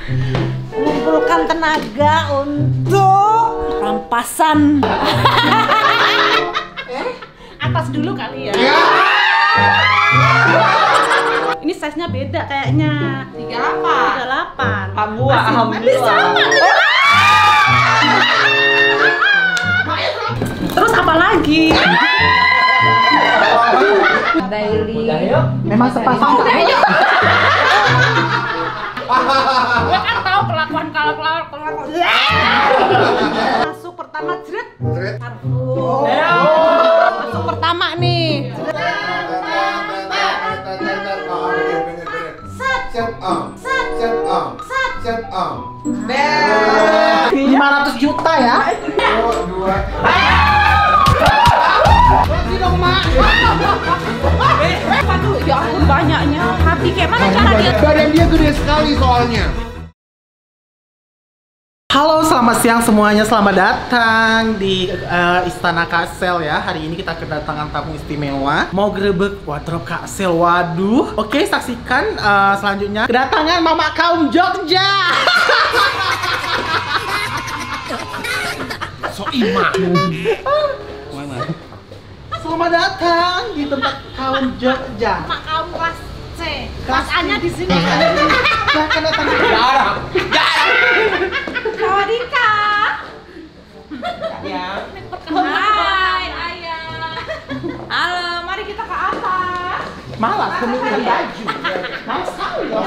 mengumpulkan tenaga untuk rampasan. Atas dulu kali ya. Ini size-nya beda kayaknya. 38. Alhamdulillah. Terus apa lagi? Daily. Memang sepasang. Gue kan tahu kelakuan. Masuk pertama jret. Parfum. Masuk pertama nih. Set. 500 juta ya. Waduh, ya ampun banyaknya. Hati kayak mana cara dia? Badan dia gede sekali soalnya. Halo, selamat siang semuanya. Selamat datang di Istana Kasel ya. Hari ini kita kedatangan tamu istimewa. Mau grebek wardrobe Kasel. Waduh. Oke, saksikan selanjutnya kedatangan Mama Kaum Jogja. Soimah. Mana? Selamat datang di tempat Kaum Jogja. Mak kaum kelas C. Kelas A-nya di sini. Silakan datang. Jarang. Sawadika. Ya. Hai, ayah. Halo, mari kita ke atas. Malas pemilihan baju. Malas sekali ya.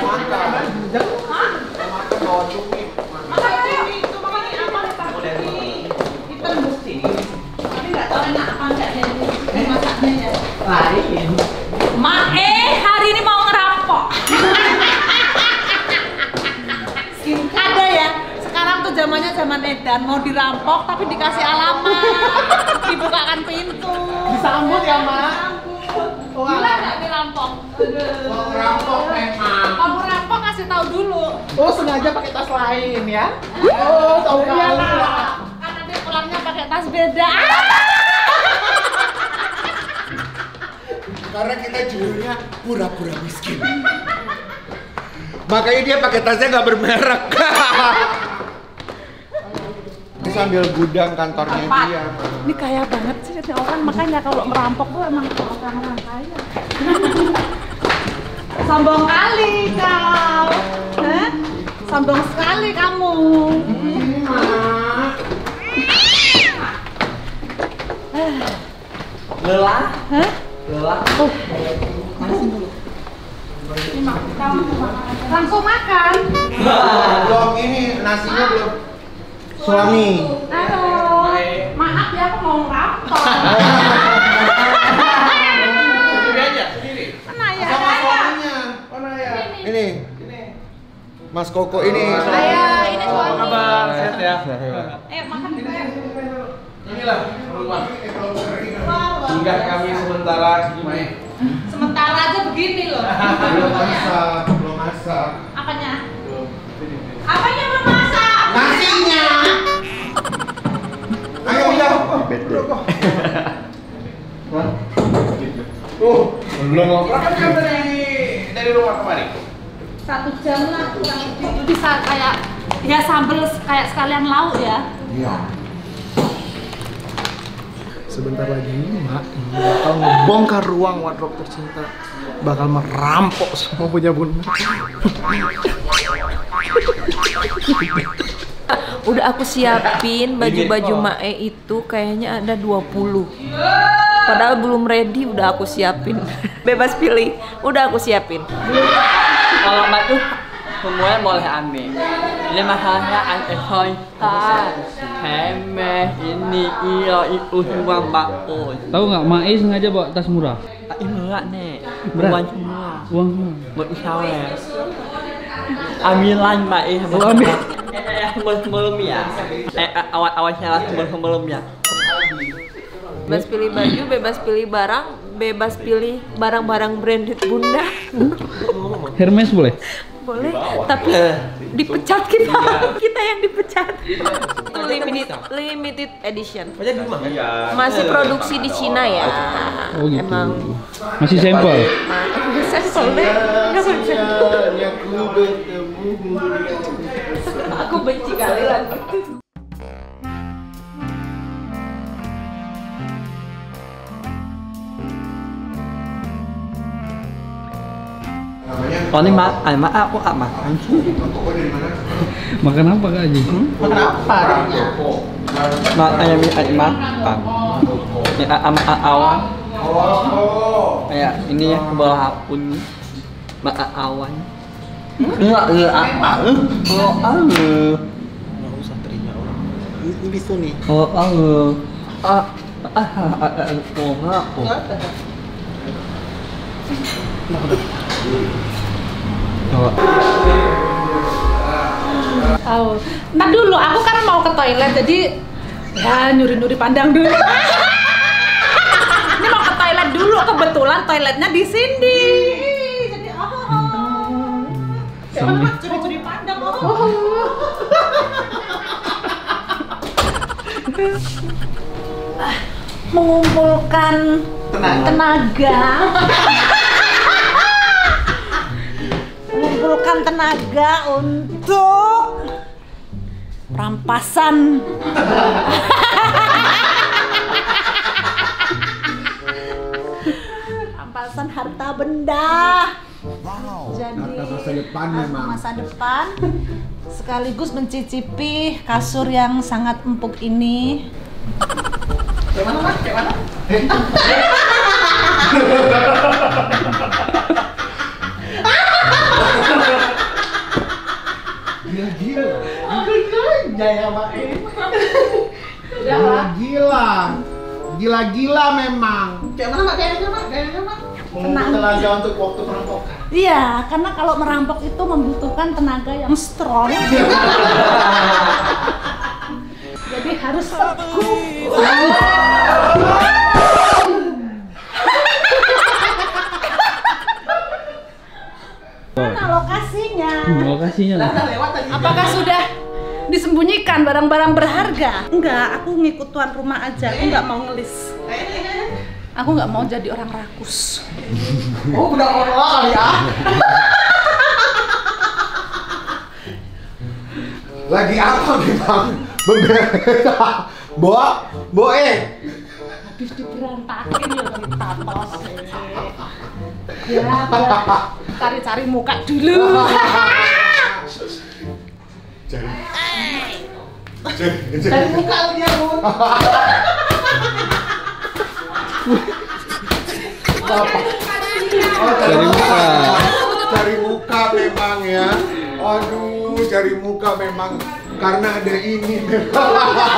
Makanya itu makanya apa tadi? Kita mesti. Tapi nggak tahu enak apa enggak dari masaknya ya. Lain. Hari ini mau ngerampok. Ada ya. Sekarang tuh zamannya zaman edan, mau dirampok tapi dikasih alamat, dibukakan pintu. Disambut ya, Mak. Gila nggak dirampok? Mau ngerampok memang. Kamu rampok kasih tahu dulu. Oh, sengaja pakai tas lain ya? Oh, tahu kali. Karena dia pulangnya pakai tas beda. Karena kita judulnya pura-pura miskin. Makanya dia pakai tasnya nggak bermerek. Ini sambil gudang kantornya dia. Ini kaya banget sih ini orang, makanya kalau merampok tuh emang orang-orang kaya. Sombong kali kau. Hah? Sombong sekali kamu. Lelah? Hah? Lelah. Langsung makan. Belum ini nasinya belum. Suami. Halo. Maaf ya aku mau ngerampok. Sendiri aja, sendiri. Mana ya? Sama suaminya. Mana ya? Ini. Mas Koko ini. Ayah, ini suami. Kabar, sehat ya? Makan juga. Inilah rumah. Singgah kami sementara main. Sementara aja begini loh. Belum masak. Apanya? Apanya belum masak? Nasinya. Ayo ya. Belum ngobrol kan dari rumah kemarin. 1 jam lah kurang lebih. Itu bisa kayak ya sambel kayak sekalian lauk ya. Iya. Sebentar lagi Mak bakal ngebongkar ruang wardrobe tercinta, bakal merampok semua punya bunda. Udah aku siapin baju-baju Mae itu kayaknya ada 20. Padahal belum ready udah aku siapin. Bebas pilih, udah aku siapin. Kalau Mbak tuh semuanya boleh aneh. Ini masalahnya aneh-aneh. Hemeh ini itu semua Mbak. Tahu nggak, Mae sengaja bawa tas murah. Ini enggak nih. Berat? Uang semua. Uang semua. Buat isyarat. Amilan Mbak Oh, ambil. sebelum ya. Awal salah sebelum ya. Bebas pilih baju, bebas pilih barang, bebas pilih barang-barang branded bunda. Hermes boleh? Boleh, tapi dipecat kita. Kita yang dipecat. Itu limited edition. Masih produksi di Cina ya. Oh gitu. Emang Masih sampel. sampel deh. Nggak bisa. Aku benci kali lagu itu. Namanya Oh ini aku makan sih. Koko dari mana? Makan apa Kak Haji? Makan apa? Ayam makan. Ya awan. Oh. Kayak ini ya bawah apun. Awan. Enggak apa? Oh Nggak usah teriak orang. Ini bisu nih. oh enggak. Oh, ntar dulu, aku kan mau ke toilet, jadi ya nyuri-nyuri pandang dulu. Ini mau ke toilet dulu, kebetulan toiletnya di sini. Jadi Sambil curi-curi pandang. Mengumpulkan tenaga. Mengumpulkan tenaga untuk rampasan. Rampasan harta benda. Jadi Harta masa depan memang. masa depan sekaligus mencicipi kasur yang sangat empuk ini. Kayak mana Mas? Kayak mana? Gila-gila. Jaya Mae. Gila-gila memang. Kayak mana Mak? Kayaknya Mak? Kayaknya Mak? Tenang. Tenaga untuk waktu perampokan. Iya, karena kalau merampok itu membutuhkan tenaga yang strong. Jadi harus teguh. Mana lokasinya? lokasinya lah. Udah lewat tadi. Apakah sudah disembunyikan barang-barang berharga? Enggak, aku ngikut tuan rumah aja. Aku nggak mau ngelis. Aku nggak mau jadi orang rakus. Oh, udah orang kali ya. Lagi apa memang? Habis diberantakin ya ditatos. Ya, biar cari-cari muka dulu. Dari muka dia, Bun. Cari muka. Cari muka memang ya. Aduh, cari muka memang karena ada ini memang.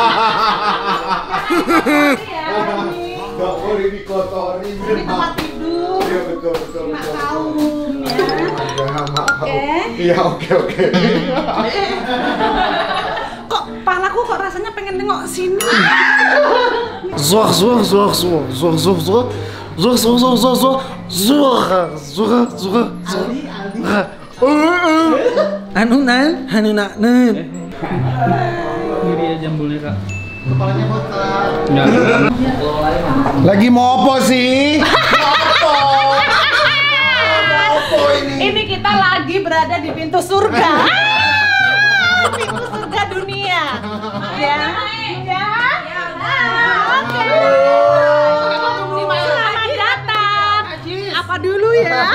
Gak boleh dikotori Ini memang. tempat tidur. Iya betul betul Mak betul. kaum ya. Oke. Iya oke. Kok palaku kok rasanya pengen nengok sini? Zuh. Hanunan. Ngiri ya jambulnya Kak. Kepalanya botak. Enggak. Lagi mau apa sih? Mau apa ini? Ini kita lagi berada di pintu surga. Pintu surga dunia. Ya. Oke. Selamat datang. Apa dulu ya?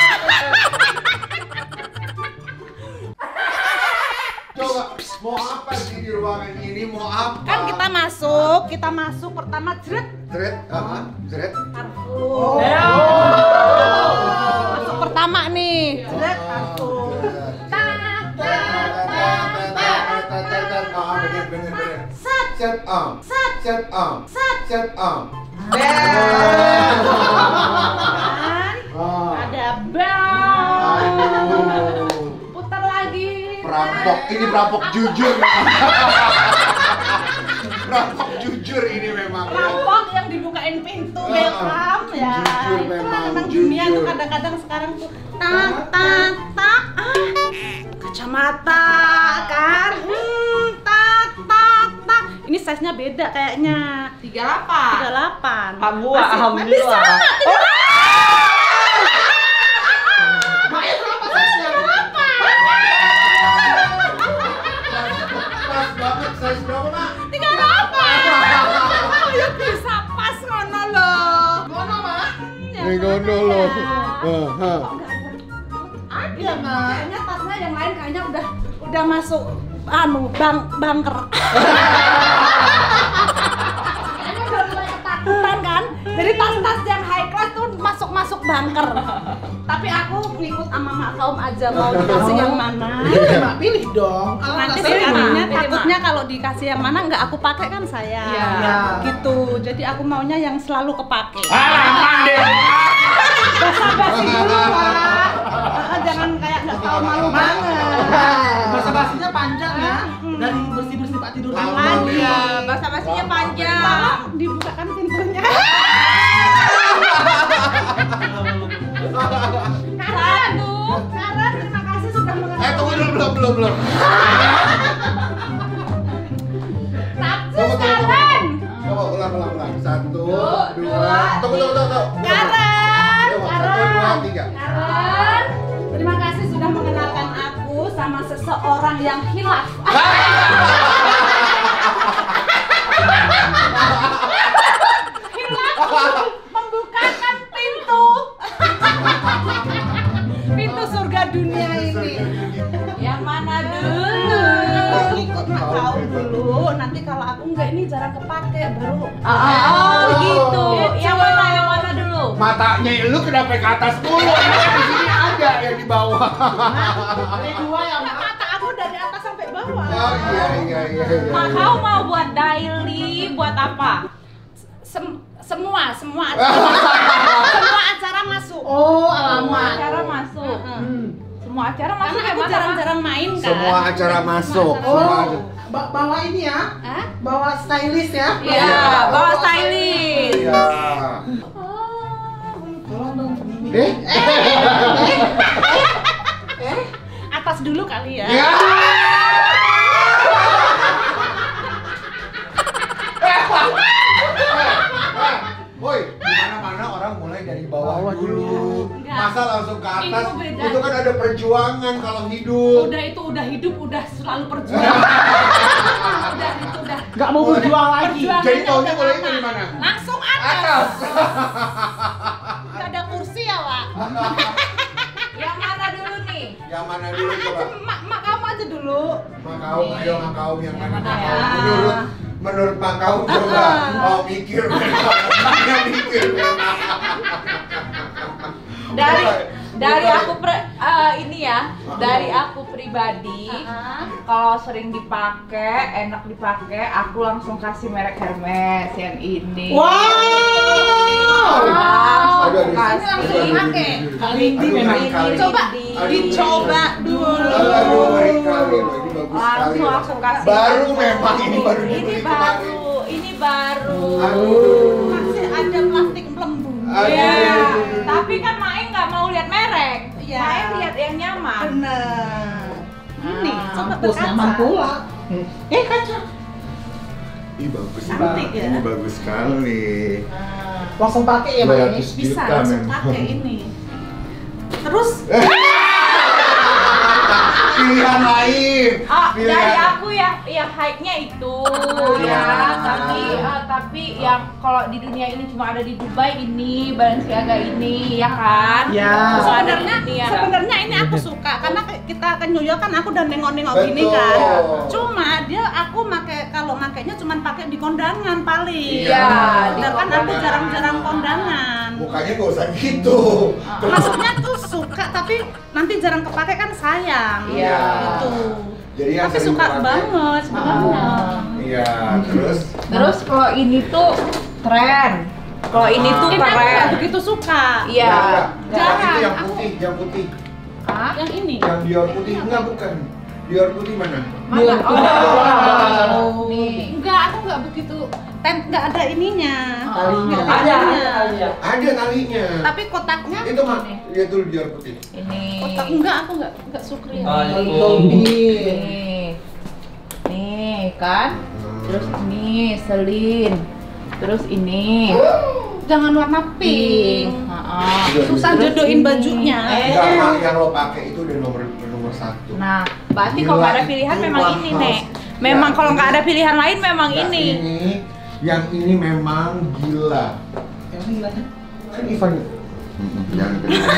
Coba mau apa sih di ruangan ini? Mau apa? Kan kita masuk pertama jret Jret. parfum. Masuk pertama nih, jret parfum. Bener. Sat. Set on. Ada bel. Aduh. Putar lagi. Perampok, ini perampok jujur memang. Perampok jujur ini memang. Rampok yang dibukain pintu welcome ya. Jujur Itu memang, memang dunia tuh jujur. kadang-kadang sekarang tuh tak kacamata kan. Tak. Ini size-nya beda kayaknya. 38. Abu Masih- alhamdulillah. Bisa. Kok nggak ada? Ada nggak? Kayaknya tasnya yang lain kayaknya udah masuk bunker. Kayaknya udah mulai ketakutan kan? Jadi tas-tas yang high class tuh masuk bunker. Tapi aku ngikut sama mak kaum aja mau dikasih yang mana. Mak pilih dong. Kalau Nanti nggak sekarangnya pilih, takutnya kalau dikasih yang mana nggak aku pakai kan saya. Iya. Gitu. Jadi aku maunya yang selalu kepake. Gampang deh. Basa-basi dulu Pak. Jangan kayak nggak tahu malu banget. basa-basinya panjang ya. Dari bersih-bersih Pak tidur dulu. Iya, basa-basinya panjang. Tolong dibukakan pintunya. Karen, terima kasih sudah mengenal. Tunggu dulu, belum. Sabtu, Karen. Coba ulang. 1, 2, tunggu. Karen. 1, 2, 3. Karen, terima kasih sudah mengenalkan aku sama seseorang yang hilaf. Hilaf membukakan pintu surga dunia ini. Yang mana dulu? Ikut kau dulu. Nanti kalau aku enggak ini jarang kepake baru. Oh, gitu. Yang mana dulu? Matanya lu kenapa ke atas dulu? Di sini ada yang di bawah. Ada dua yang Mata aku dari atas sampai bawah. Oh iya. Kau mau buat daily, buat apa? Semua acara masuk. Oh, Semua alamak. acara masuk. Semua acara masuk. Karena aku kayak jarang-jarang main kan. Semua acara masuk. Oh, bawa ini ya. Hah? Bawa stylist ya. Iya, bawa stylist. Iya. Tolong dong. Atas dulu kali ya. Ya. Woi, di mana-mana orang mulai dari bawah dulu. Enggak. Masa langsung ke atas? Itu beda. Itu kan ada perjuangan kalau hidup. Udah hidup udah selalu perjuangan. udah. Nggak mau berjuang lagi. Perjuangannya Jadi maunya udah mulai lama. dari mana? Langsung atas. Nggak ada kursi ya, Wak? Yang mana dulu nih? Yang mana dulu coba? Mak kamu aja dulu. Makaum, ayo Makaum yang mana? mana ya? Menurut Makaum coba. Oh mikir memang. Dia mikir memang. Dari aku ini ya, dari aku pribadi, kalau sering dipakai, enak dipakai, aku langsung kasih merek Hermes yang ini. Aduh, Kasih. Kali ini memang Coba dicoba dulu. Aduh, baik kali loh. Ini bagus sekali. Langsung aku kasih. Baru memang ini baru Ini dibeli kemarin. baru, ini baru. Aduh. Masih ada plastik pelembung. Iya, tapi kan Mae nggak mau lihat merek. Iya. Mae lihat yang nyaman. Bener. Ini coba Mampus nyaman berkaca. pula. Kaca. Ih bagus Cantik banget. ya? Ini bagus sekali. Langsung pakai ya, Mak. 200 Bisa juta langsung memang. pakai ini. Terus Pilihan lain. Dari aku yang high-nya itu Iya. tapi yang kalau di dunia ini cuma ada di Dubai ini, Balenciaga ini, ya kan? Ya. sebenarnya ini aku suka karena kita ke New York kan aku udah nengok-nengok gini Betul. kan. Cuma aku kalau makainya cuma pakai di kondangan paling. Iya, di Dan kan aku kondangan. jarang-jarang kondangan. Mukanya gak usah gitu. Maksudnya tuh suka tapi nanti jarang kepake kan sayang. Iya. Gitu. Jadi yang Tapi sering suka dipakai. banget sebenarnya. Iya, terus Terus kalau ini tuh tren. Kalau ini tuh Ini aku nggak keren. begitu suka. Iya. Yang itu yang Aku- putih, yang putih. Yang ini. Yang Dior putih enggak bukan. Dior putih mana? Mana? Oh. Nih. Enggak, aku nggak begitu. Nggak ada ininya. Talinya. Nggak ada ininya. Ada talinya. Tapi kotaknya Itu mah dia tuh Dior putih. Ini. kotak enggak, aku nggak sukri. Nih. Nih kan. Terus ini selin. Terus ini. Jangan warna pink. Susah Terus jodohin ini. bajunya. Enggak, Mak, yang lo pakai itu udah nomor 1. Nah, berarti Gila, kalau nggak ada pilihan itu memang mahal. ini, Nek. Memang Ya, kalau nggak ini- ada pilihan lain memang ini. Yang ini memang gila. Yang ini lah. Kan Ivan Jangan kedua.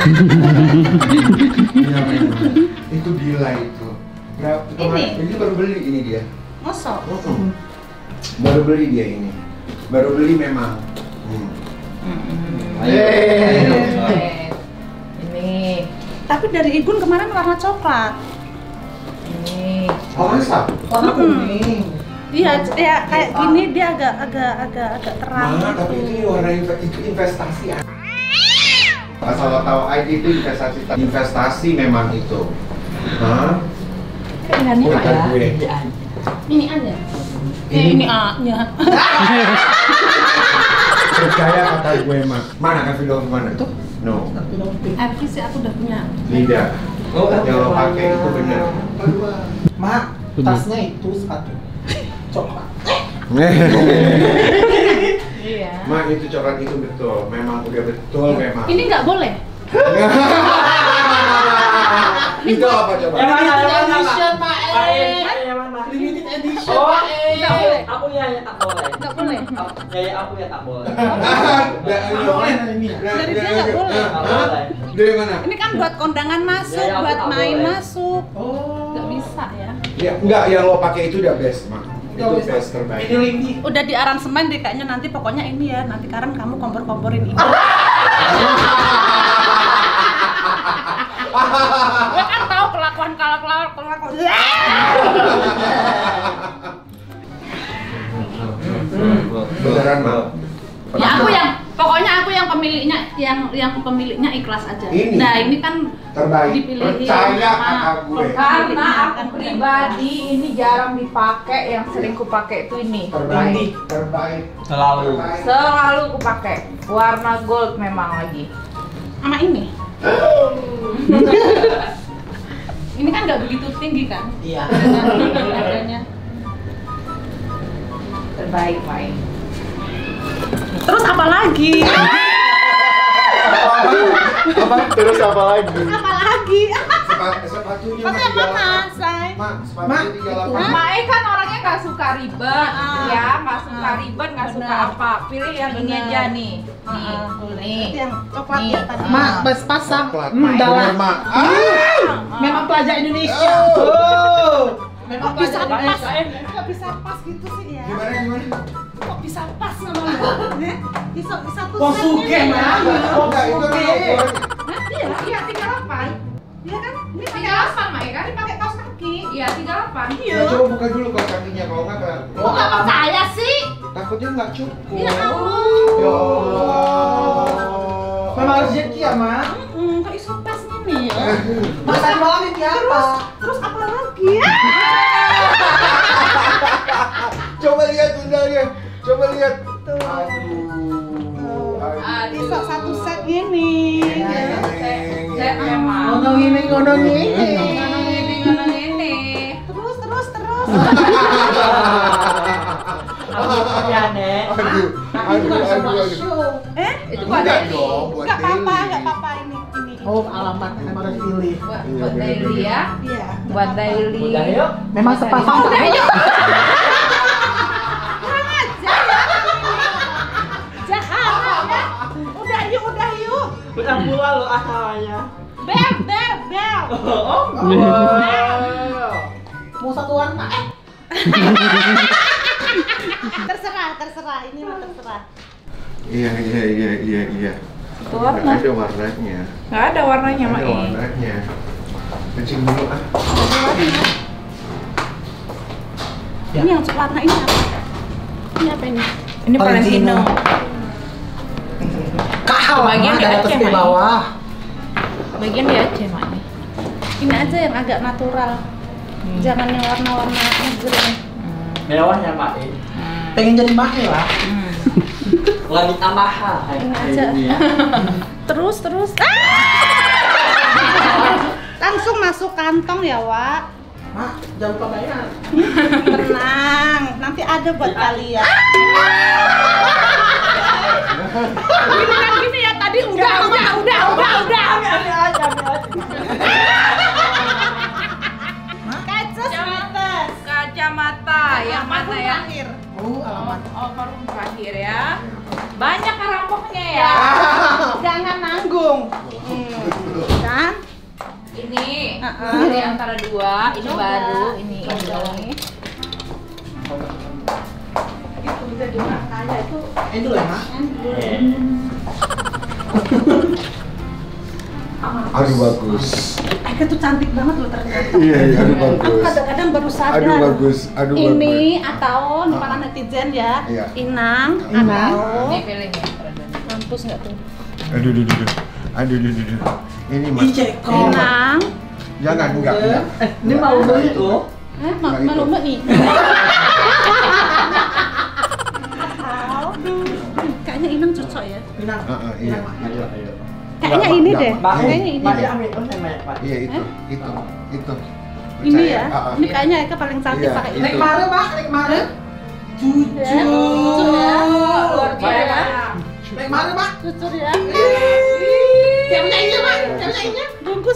Iya memang. Itu gila itu. Ini baru beli ini dia. Mosok. Baru beli dia ini. Baru beli memang. Ini. Tapi dari Igun kemarin warna coklat. Ini. Oh masa? Warna kuning. Iya, ya kayak gini dia agak terang. Tapi itu warna itu investasi. Asal lo tahu aja itu investasi memang itu. Hah? Pilihannya Pak ya. Ini aja. Ini A-nya. Percaya kata gue mah. Mana kan video kemana? Tuh. No. Tapi sih aku udah punya. Tidak. Yang lo pakai itu benar. Mak, tasnya itu sepatu coklat. Iya. Mak itu coklat itu betul. Memang udah betul memang. Ini nggak boleh. Itu apa coba? Limited edition, Pak. Yang mana? Limited edition, Oh, Pak. Nggak boleh. aku ya tak boleh. Nggak boleh. Ya aku ya tak boleh. Dari dia nggak boleh. Tak boleh. Dari mana? Ini kan buat kondangan masuk, Ya, aku buat tak main boleh. masuk. Oh. Nggak bisa ya. Ya, enggak, yang lo pakai itu udah best, Mak. Itu best terbaik. Ini Lindy. Udah di aransemen deh kayaknya nanti pokoknya ini ya. Nanti Karen kamu kompor-komporin ini. Gue kan tahu kelakuan. Beneran, Mak. Ya pokoknya aku yang pemiliknya ikhlas aja. Ini. Nah ini kan Terbaik. dipilihin Percaya sama kata gue. Karena aku pribadi ini jarang dipakai, yang sering kupakai itu ini. Terbaik. Terbaik. Selalu. Terbaik. Selalu kupakai. Warna gold memang lagi. sama ini. Ini kan nggak begitu tinggi kan? Iya. Harganya. Terbaik, main. Terus apa lagi? Terus apa lagi? Apa lagi? Sepatunya Sepatunya mana, Say? Mak, sepatunya 38. Mae kan orangnya nggak suka ribet, Ah. ya, nggak suka ribet, nggak suka Benar. apa. Pilih yang ini Benar. aja nih. Nih, nih. Itu yang coklat Nih. ya tadi. Mak, pas pasang. Coklat. Dalam. Bener, Mak. Memang pelajar Indonesia. Oh. Oh. Kok bisa pas? Kok bisa pas gitu sih ya? Gimana? Kok bisa pas sama lo? Bisa satu Wah, set suge, ini. Mak. Oh, enggak, itu kan ukuran. Hah? Iya 38. Iya kan? Ini 38, Mae kan? Ini pakai kaos kaki. Iya, 38. Ya, coba buka dulu kaos kakinya kalau enggak kan. Kok nggak percaya sih? Takutnya nggak cukup. Ya Ya Allah. Allah. Memang harus jadi ya, Mak. Kok iso pas nih ya? Masa malam ini apa? Terus apa lagi? Coba lihat sundalnya. Coba lihat. Tuh. Aduh. Iso satu set ini. Set memang. Ngomong ini, ngomong ini. Ngono ini. Terus. Ya, Nek. Aduh. Itu Enggak buat daily. dong, buat Enggak apa-apa, daily. enggak apa-apa ini. Oh, alamat yang harus pilih. Buat daily ya. Iya. Buat daily. Udah yuk. Memang sepasang. Jahat ya. Udah yuk. Udah pula lo asalnya. Bel. Mau satu warna? Terserah. Ini mah terserah. Iya. Itu warna. Ada warnanya. Nggak ada warnanya, Ada Mae. warnanya. Kencing dulu ah. Ya. Ini yang warna ini apa? Ini apa ini? Ini Valentino. Kahal Bagian Mak, di dari atas Aceh, ke Mak. bawah. Bagian di Aceh, Mae. Ini aja yang agak natural. Jangan yang warna-warna ngejreng. Mewahnya, Mak. Pengen jadi mahal lah. Langit amaha. Ini aja. Terus. Langsung masuk kantong ya, Wak. Mak, jangan lupa bayar. Tenang, nanti ada buat kalian. Gini ya tadi udah. Kaca kacamata. Yang mana ya? Oh, alamat. Oh, parfum terakhir ya. Banyak rampoknya ya. Jangan nanggung. Kan? Ini dari antara dua, ini baru, ini. Itu jadi orang kaya itu Ini dulu ya, Mak. Aduh bagus. Eka tuh cantik banget loh ternyata. Iya, aduh Aku bagus. kadang-kadang baru sadar. Aduh bagus, aduh Ini bagus. atau para netizen ya. Iya. Inang, Inang. atau Ini pilih ya. mampus nggak tuh? Aduh. Ini mas. Ijeko. Inang. Jangan, enggak. Ini mau beli tuh. Malu nih. Kayaknya Inang cocok ya. Inang. Iya. Ayo. Kayaknya Mbak, ini Mbak, deh. Mbak. Kayaknya ini. Mbak, ambil oh saya banyak Pak. Iya itu. Ini Percaya. ya. Ini kayaknya Eka paling cantik Iya, pakai itu. ini. Nek mare, Mak, nek mare. Jujur. Lucu ya. Luar biasa. Nek mare, Mak. Jujur ya. Yang nyanyinya, Mak. Yang nyanyinya. Bungkus.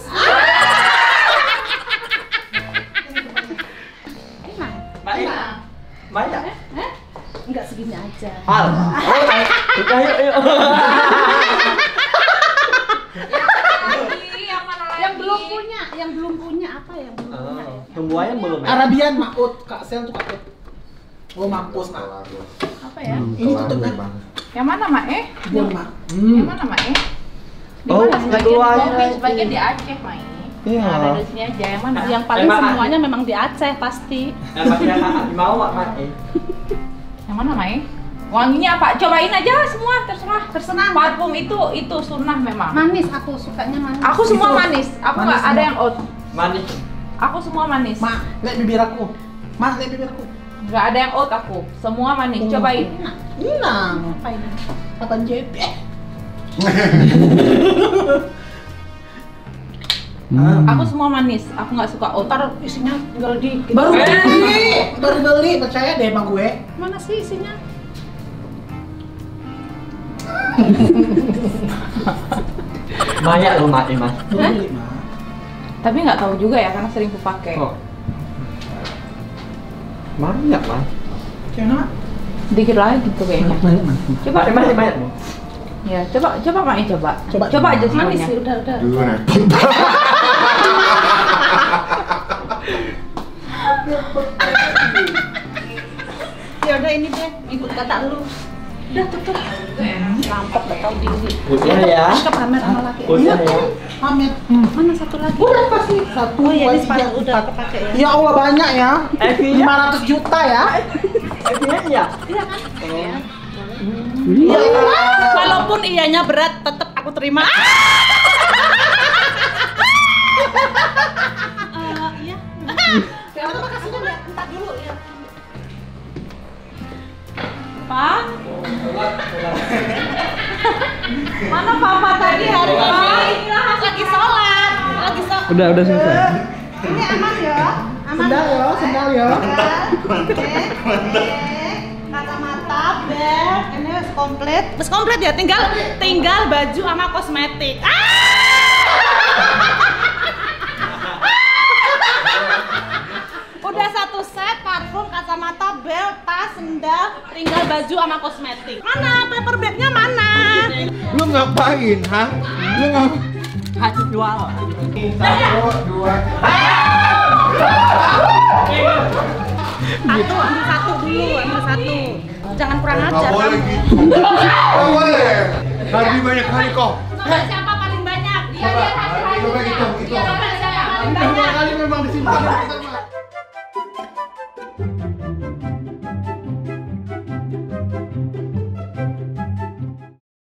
Mbak, banyak. Enggak segini aja. Hal. Kita yuk. Yang mana lagi? Yang belum punya apa yang belum punya? Ya? Tunggu aja belum ya. Arabian, Makut. Kak Sel tuh Makut. Oh, mampus, Mak. Apa ya? Ini tutupnya. Yang mana, Mak? Buat, Mak. Yang mana, Mak? Di Oh, mana? Sebagian di keluar kopi, aja. sebagian di Aceh, Mak. Iya. Nah, ada di sini aja. Yang mana? Yang paling Emang semuanya memang di Aceh pasti. Yang mau Mak. Yang mana, Mak? Wanginya apa? Cobain aja semua, terserah. Parfum itu sunnah memang. Manis aku sukanya manis. Aku semua Itu. manis. Aku Manis nggak ada semua. yang oat. Manis. Aku semua manis. Mak, lihat bibir aku. Mak, lihat bibir aku. Nggak ada yang oat aku. Semua manis. Cobain. Inang. Apa ini? Apa JP? Aku semua manis. Aku nggak suka oat. Taruh isinya tinggal dikit. Baru beli, percaya deh sama gue. Mana sih isinya? Banyak loh Mak, Mas. Baru beli, Mak. Tapi nggak tahu juga ya karena sering kupakai. Oh. Banyak Mas. Gimana, Mak? Dikit lagi gitu kayaknya. Banyak, Mak. Coba. Masih banyak Bu. Ya, coba Mak, coba. Coba. Coba aja Manis semuanya. sih, udah. Dulu repot. Ya udah ini deh, ikut kata lu. Udah tutup. Rampok gak tau diri. Udah ya. Ke pamer sama laki. Udah ya. Pamit. Mana satu lagi? Udah pasti. Satu, Oh iya, dua, ini tiga, sepatu udah empat. kepake ya. Ya Allah, banyak ya. Evi-nya? 500 juta ya. Evian ya? Iya kan? Iya. Iya. Walaupun ianya berat, tetap aku terima. Iya. Terima kasihnya Mbak. Entar dulu ya. Pak? Mana Papa tadi hari ini? Lagi sholat. Udah selesai. Ini aman ya? Aman Sendal ya, sendal ya. Oke. Kacamata, bag, ini harus komplit. Terus komplit ya, tinggal baju sama kosmetik. Udah satu set, parfum, kacamata, bel, tas, sendal, tinggal baju sama kosmetik. Mana paper bagnya mana? Lu ngapain, ha? Lu ngapain? Kasih jual. Satu, dua. Satu, ambil satu dulu, ambil satu. Jangan kurang Nggak ajar. boleh Kamu. gitu. Nggak boleh. Hardi banyak kali kok. Coba siapa paling banyak? Dia Coba hitung. Coba siapa paling banyak? Kali memang disimpan.